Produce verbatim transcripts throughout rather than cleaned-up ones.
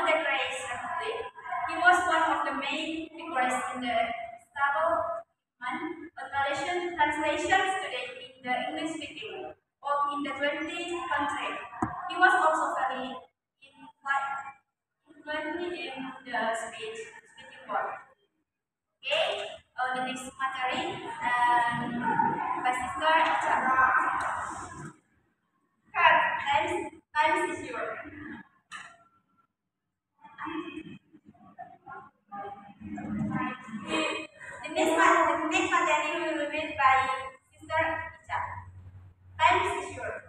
the Great Republic. He was one of the main figures in the Stable Man, a translation translations today in the English speaking or in the twentieth country. He was also very influential in the speech speaking world. Okay, uh, the next materi and my sister Ica. Cut. Times times is yours. The next ma- the next materi we will read by sister Ica. Times is yours.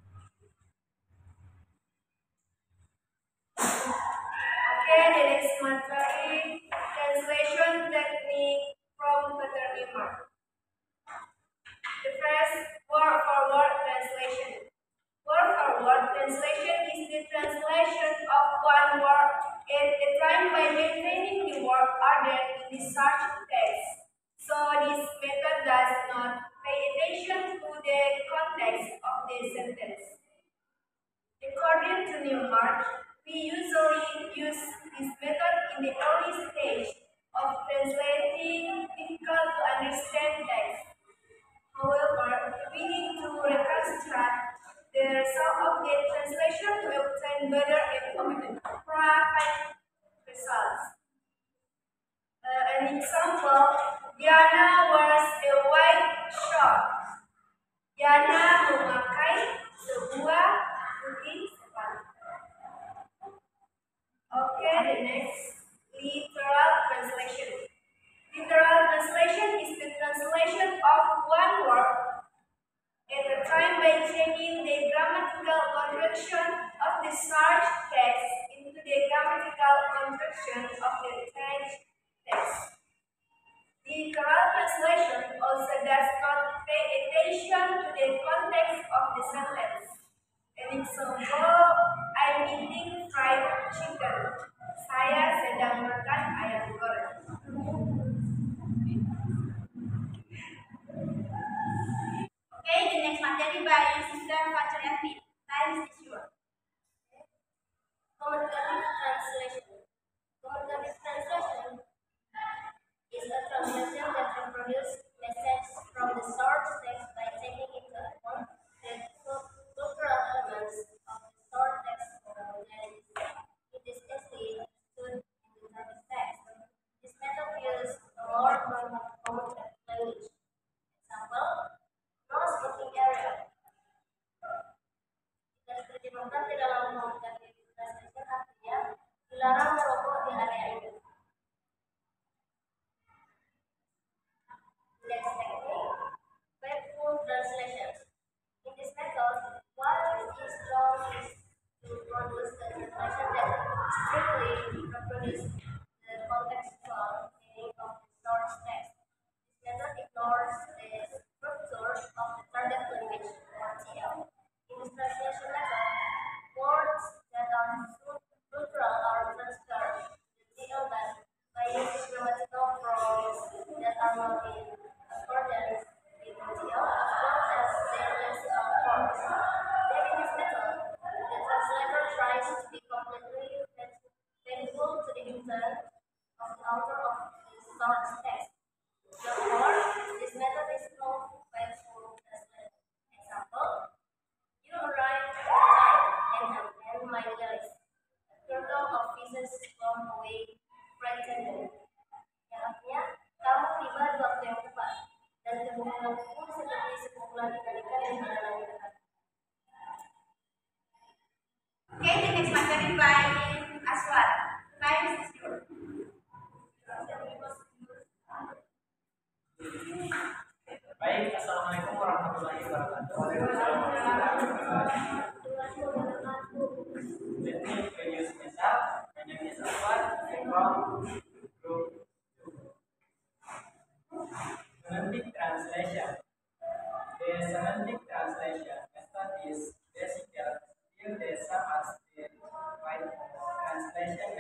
Okay, the next materi translation technique from Peter Limmer. The first word for word translation. Word for word translation is the translation of one word at a time by maintaining the word order in the search text. So this method does not pay attention to the context of the sentence. According to Newmark, we usually use this method in the early stage of translating difficult to understand text. However, we need to reconstruct the result of the translation to obtain better and correct results. Uh, an example, Diana wears a white shirt. Diana memakai sebuah putih sepatu. Okay, the next literal translation. Literal translation is the translation of one word at a time by changing the grammatical construction of the search text into the grammatical construction of the text text. Literal translation also does not pay attention to the context of the sentence. An example, I'm eating fried chicken. Saya sedang makan ayam goreng. Okay, the next materi by Sister Fachariati. Time is yours. Commentative translation. Commentative translation is a translation that reproduces message from the source text by taking into account the cultural elements of the source text that it is easily understood in the target text. This method uses a more common language. Example, no smoking area. Jika diterjemahkan ke dalam commentative translation artinya dilarang merokok di area ini. Next technique, faithful translations. In this method, what is done is to produce a translation that strictly reproduces the contextual meaning of the source text. This method ignores the structure of the target language, or T L. In this translation method, words that are neutral are transferred to the T L by by using grammatical forms that are not in accordance with the T L as well as their lexical forms. Then in this method, the translator tries to be completely faithful to the intent of the author of the source text. Therefore, this method is called faithful translation. Example, you arrived on time and have and my legs. A turtle of pieces flown away frightened. Yang artinya, kamu tiba di waktu yang tepat dan kemudian pun seperti sekumpulan ikan-ikan yang berada di dekat. Okay, the next materi by Aswar. Time is yours. Baik, assalamualaikum warahmatullahi wabarakatuh. Let me introduce myself. My name is Aswar. I'm from Group two. Semantic translation. The semantic translation method is basically still the same as the white translation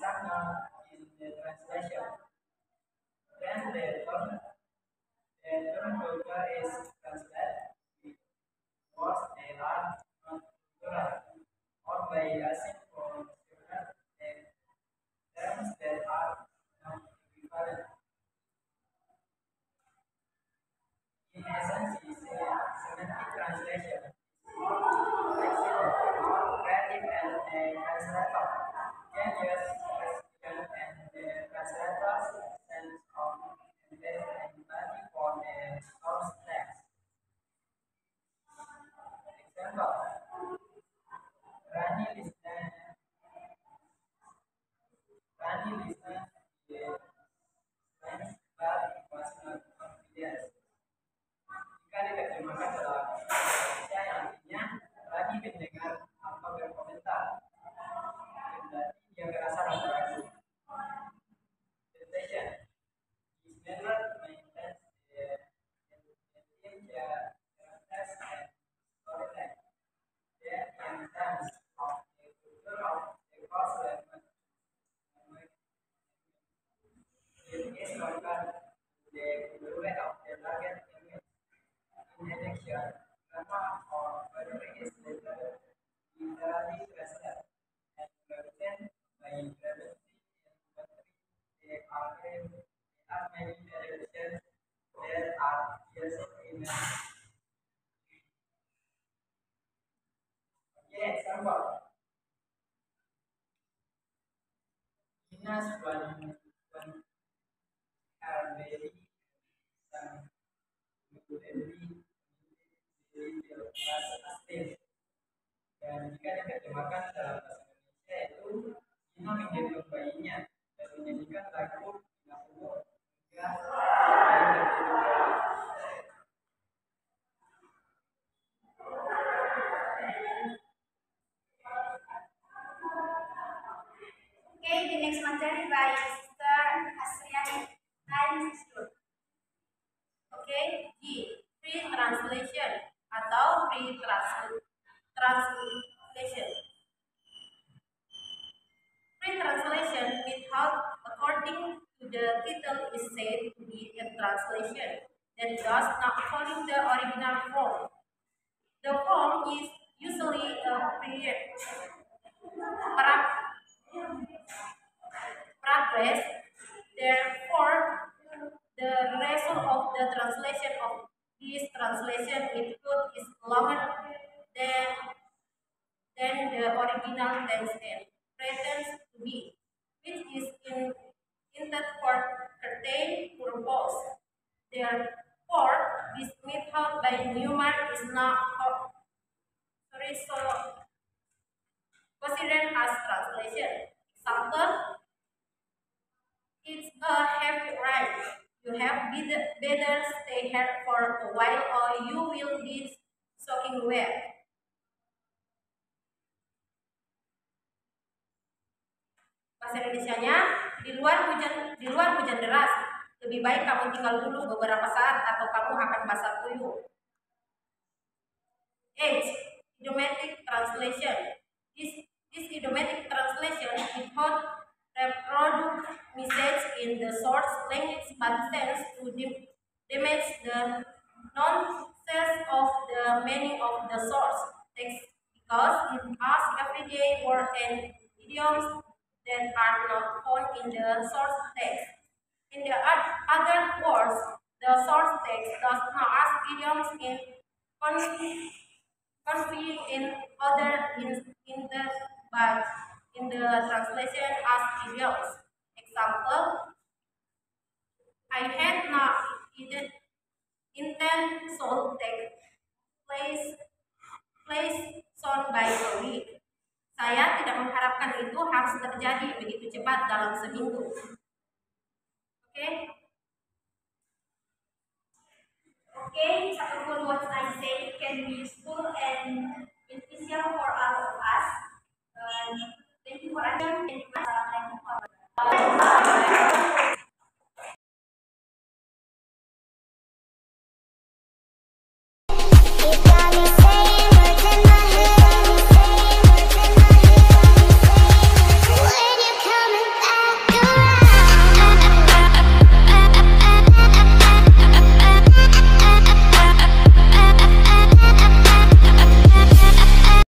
example in the translation. Then the term, the term culture is translated with words that are not cultural, or by using for several terms that are not equivalent. In essence, is a semantic translation is more flexible, more creative, and the translator can use lexicon and the translator's sense of embed empathy for the source text. Example: Rani listened. Rani listened to the Spanish, but was not confident. Jika diterjemahkan dalam bahasa Indonesia yang artinya Rani mendengar tanpa berkomentar, berarti dia merasa ragu-ragu. Translation: His method maintains the identity, characters, and storyline. Yet, in terms of the culture of the course language, it is local to the culture of the target language. In addition, grammar or whether is later literally translated and represented by grammatically and grammatically, there are there are many variations that are used in a okay, example. Ina's one one are very some very very asli. Dan jika diterjemahkan dalam bahasa Indonesia itu Ina menggendong bayinya dan menyanyikan lagu Ina Umur hingga bayi tertidur. Okay, the next material by Sister Asriani. Time is good. Okay, G. Free translation atau free trans- translation. Free translation without according to the title is said to be a translation that does not follow the original form. The form is usually a period. Progress. Therefore, the result of the translation of this translation input is longer than than the original text and pretends to be, which is in intended for certain purpose. Therefore, this method by Newman is not sorry, so considered as translation. Example: It's a heavy ride. You have better, better stay here for a while or you will be soaking wet. Bahasa Indonesianya, di luar hujan di luar hujan deras. Lebih baik kamu tinggal dulu beberapa saat atau kamu akan basah kuyup. H. Idiomatic translation. This, this idiomatic translation method reproduce message in the source language but tends to damage the nonsense of the meaning of the source text because it has everyday words and idioms that are not found in the source text. In the other words, the source text does not ask idioms in conflict in other instances, but in the translation as idioms. Example: I had not intend so take place place soon by a week. Saya tidak mengharapkan itu harus terjadi begitu cepat dalam seminggu. Oke? Okay? Okay, some of what I say can be useful and beneficial for all of us.